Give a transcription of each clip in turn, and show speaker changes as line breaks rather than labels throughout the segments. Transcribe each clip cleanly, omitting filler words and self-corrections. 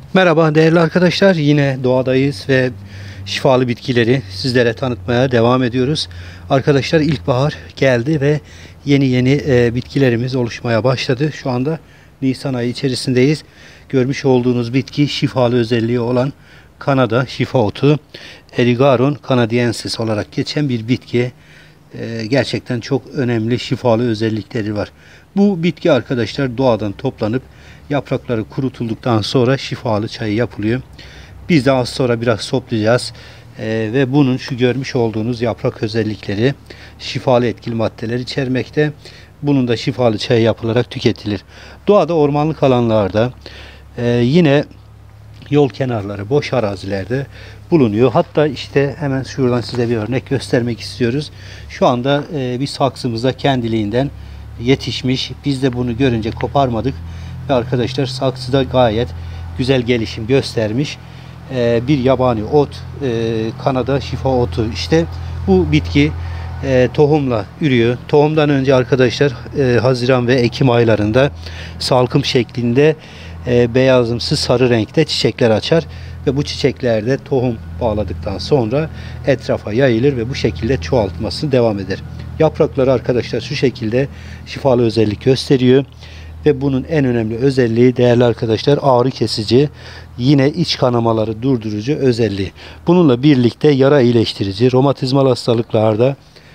Merhaba değerli arkadaşlar, yine doğadayız ve şifalı bitkileri sizlere tanıtmaya devam ediyoruz. Arkadaşlar, ilkbahar geldi ve yeni bitkilerimiz oluşmaya başladı. Şu anda Nisan ayı içerisindeyiz. Görmüş olduğunuz bitki şifalı özelliği olan Kanada şifa otu, Erigaron canadiensis olarak geçen bir bitki. Gerçekten çok önemli şifalı özellikleri var. Bu bitki arkadaşlar doğadan toplanıp yaprakları kurutulduktan sonra şifalı çayı yapılıyor. Biz de az sonra biraz toplayacağız. Ve bunun şu görmüş olduğunuz yaprak özellikleri şifalı etkili maddeler içermekte. Bunun da şifalı çayı yapılarak tüketilir. Doğada ormanlık alanlarda yine yol kenarları, boş arazilerde bulunuyor. Hatta işte hemen şuradan size bir örnek göstermek istiyoruz. Şu anda bir saksımıza kendiliğinden yetişmiş. Biz de bunu görünce koparmadık. Ve arkadaşlar, saksıda gayet güzel gelişim göstermiş. Bir yabani ot, Kanada şifa otu. İşte bu bitki tohumla ürüyor. Tohumdan önce arkadaşlar Haziran ve Ekim aylarında salkım şeklinde beyazımsı sarı renkte çiçekler açar ve bu çiçeklerde tohum bağladıktan sonra etrafa yayılır ve bu şekilde çoğaltması devam eder. Yaprakları arkadaşlar şu şekilde şifalı özellik gösteriyor ve bunun en önemli özelliği değerli arkadaşlar ağrı kesici, yine iç kanamaları durdurucu özelliği. Bununla birlikte yara iyileştirici, romatizmal hastalıklarda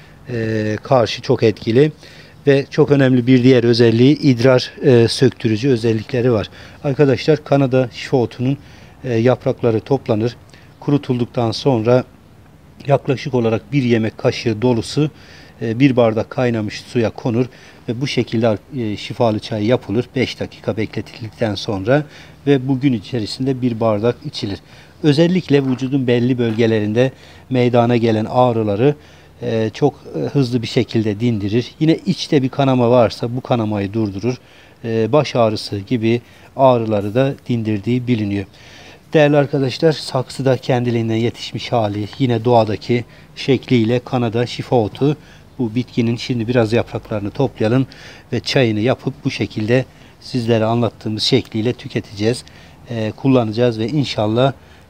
karşı çok etkili. Ve çok önemli bir diğer özelliği idrar söktürücü özellikleri var. Arkadaşlar, Kanada şifa otunun yaprakları toplanır. Kurutulduktan sonra yaklaşık olarak bir yemek kaşığı dolusu bir bardak kaynamış suya konur ve bu şekilde şifalı çay yapılır. 5 dakika bekletildikten sonra ve bugün içerisinde bir bardak içilir. Özellikle vücudun belli bölgelerinde meydana gelen ağrıları çok hızlı bir şekilde dindirir. Yine içte bir kanama varsa bu kanamayı durdurur. Baş ağrısı gibi ağrıları da dindirdiği biliniyor. Değerli arkadaşlar, saksıda kendiliğinden yetişmiş hali, yine doğadaki şekliyle Kanada şifa otu. Bu bitkinin şimdi biraz yapraklarını toplayalım ve çayını yapıp bu şekilde sizlere anlattığımız şekliyle tüketeceğiz, kullanacağız ve inşallah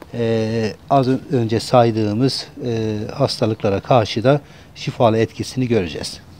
az önce saydığımız hastalıklara karşı da şifalı etkisini göreceğiz.